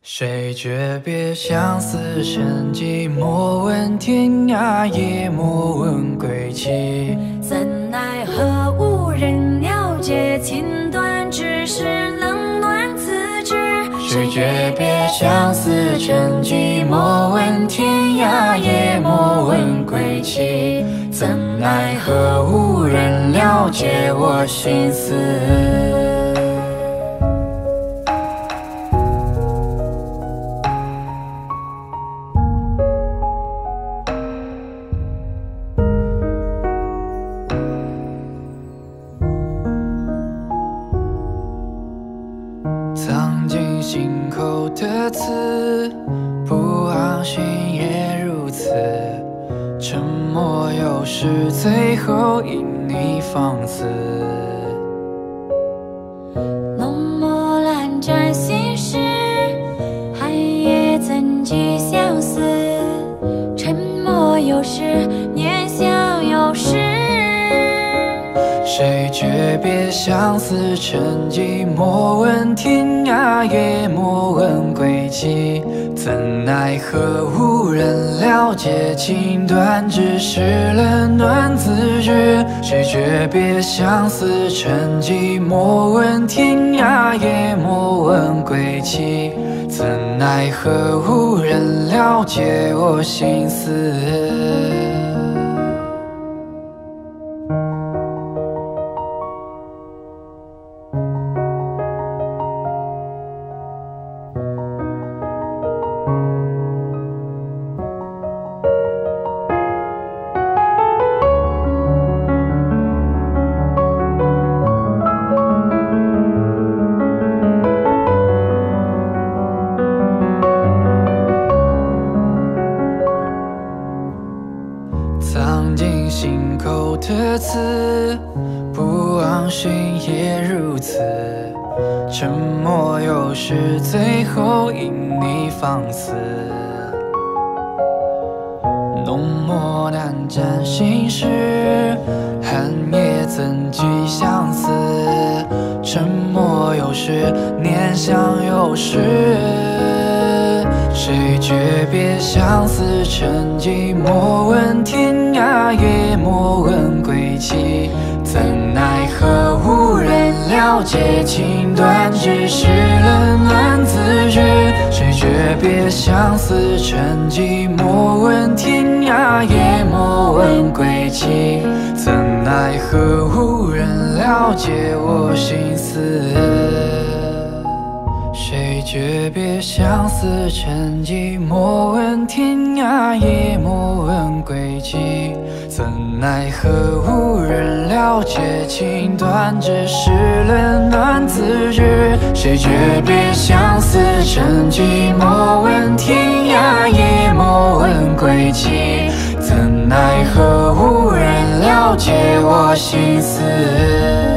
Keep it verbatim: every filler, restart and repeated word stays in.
谁诀别相思成疾，莫问天涯，也莫问归期。 怎奈何无人了解，情断只是冷暖自知。 谁诀别相思成疾，莫问天涯，也莫问归期。怎奈何无人了解我心思。藏进心口的刺，不昂心也如此。沉默有时，最后因你放肆。 浓墨阑珊心事，寒夜怎寄相思？沉默有时，念想有时。 谁诀别相思成疾，莫问天涯，也莫问归期。怎奈何无人了解，情断只是冷暖自知。谁诀别相思成疾，莫问天涯，也莫问归期。怎奈何无人了解我心思。藏进心口的刺，不昂心也如此。沉默有时，最后因你放肆。浓墨难沾心事，寒夜怎寄相思？沉默有时，念想有时。谁诀别相思成疾，莫问天涯，也莫问归期。怎奈何无人了解，情断只是冷暖自知。谁诀别相思成疾，莫问天涯，也莫问归期。怎奈何无人了解我心思？谁诀别相思成疾，莫问天涯，也莫问归期。怎奈何无人了解，情断只是冷暖自知。谁诀别相思成疾，莫问天涯，也莫问归期。怎奈何无人了解我心思？